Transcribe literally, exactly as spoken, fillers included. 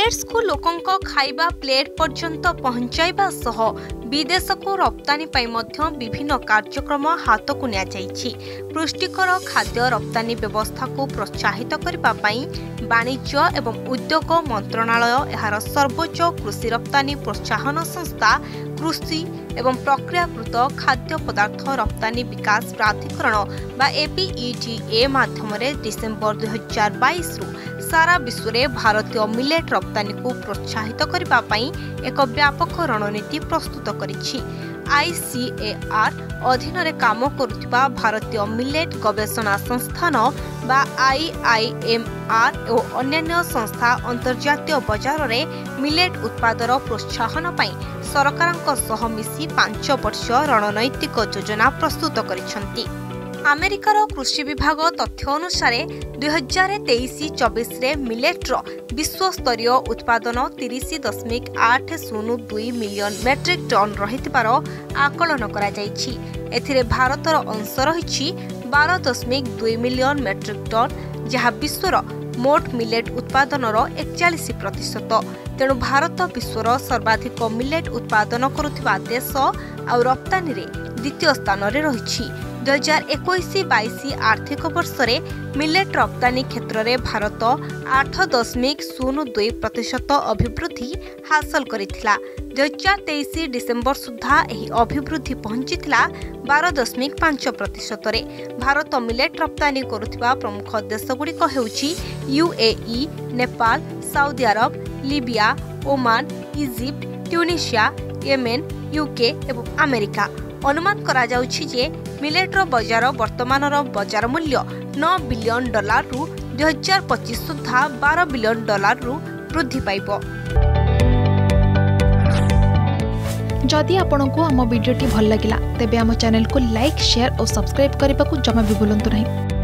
Millets को लोकंक खाइबा plate पर्यंत पहुंचाइबा सह विदेश को रप्तानी पाई मध्य विभिन्न कार्यक्रम हाथ को निया जाइछि। पुष्टिकर खाद्य रप्तानी व्यवस्था को प्रोत्साहित करबा पई वाणिज्य एवं उद्योग मंत्रणालय एहार सर्वोच्च कृषि रप्तानी प्रोत्साहन संस्था कृषि एवं प्रक्रियाकृत खाद्य पदार्थ रप्तानी विकास प्राधिकरण बा एपीईडीए माध्यम डिसेम्बर दुई हजार बाईस रु सारा विश्व में भारतीय मिलेट रप्तानी को प्रोत्साहित करबा पई एक व्यापक रणनीति प्रस्तुत करिछि। आईसीएआर अधीन रे काम करुथिबा भारतीय मिलेट गवेषणा संस्थान बा आईआईएमआर और अन्य संस्था अंतर्जातीय बाजार रे मिलेट उत्पादन प्रोत्साहन पई सरकारक सह मिसी पांच वर्ष रणनैतिक योजना प्रस्तुत करिसंती। अमेरिकार कृषि विभाग तथ्य अनुसार दुई हजार तेईस चौबीस रे मिलेट्र विश्व स्तरीय उत्पादन तीस दशमिक आठ शून्य दुई मिलियन मेट्रिक टन रहिथिबार आकलन करा जायछि। एथिरे भारतर अंश रहिछि बारह दशमिक दुई मिलियन मेट्रिक टन जहाँ विश्वर मोट मिलेट उत्पादनर एकचालीस प्रतिशत। तेणु भारत विश्वर सर्वाधिक मिलेट उत्पादन करुथिबा देश आ रप्तानी रे द्वितीय स्थान रे रहिछि। दुई हजार इक्कीस बाईस आर्थिक वर्ष में मिलेट रप्तानी क्षेत्र में भारत आठ दशमिक शून्य दुई प्रतिशत अभिवृद्धि हासिल करिथिला। दुई हजार तेईस डिसेम्बर सुधा एही अभिवृद्धि पहुंचीथिला बारह दशमिक पांच प्रतिशत रे। भारत मिलेट रप्तानी करुथिबा प्रमुख देशगुड़िक हेउछि UAE, Nepal, Saudi Arab, Libya, Oman, Egypt, Tunisia, Yemen, UK एवं अमेरिका। अनुमान करा जाउछि जे मिलेट्र बजार वर्तमानर बजार मूल्य नौ बिलियन डॉलर रु दुई हजार पच्चीस सुधा बारह बिलियन डॉलर रु वृद्धि पाइब। जदि आपंक आम भिडी भल लगा तेब आम चैनल को लाइक, शेयर और सब्सक्राइब करने को जमा भी भूलु नहीं।